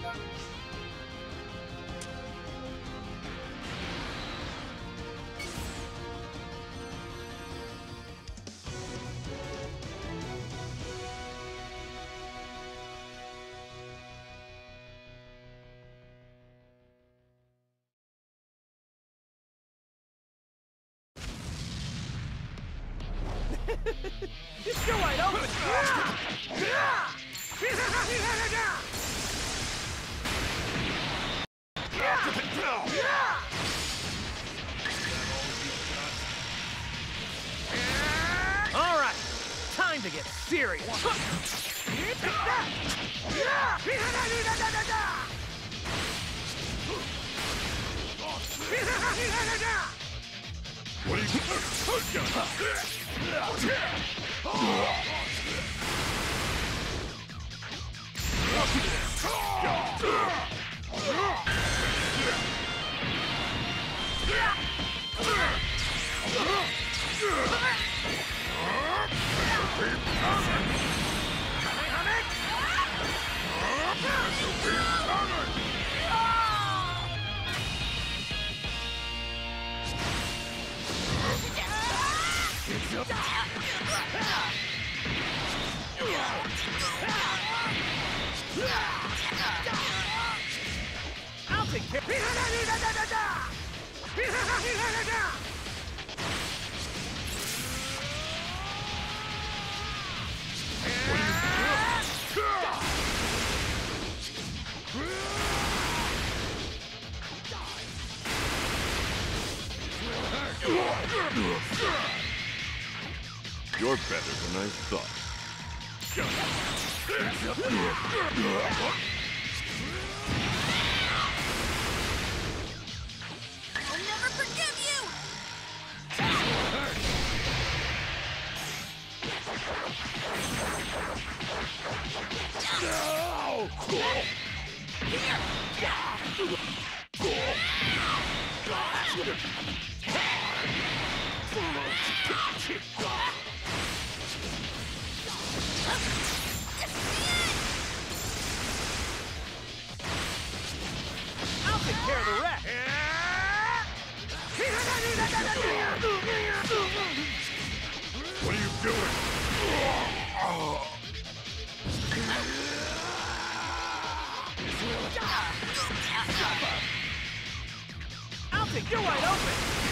It's still wide open! All right, time to get serious. Take that! What are you I'll take care. You're better than I thought. I'll never forgive you! I'll take care of the rest. What are you doing? I'll take you wide open.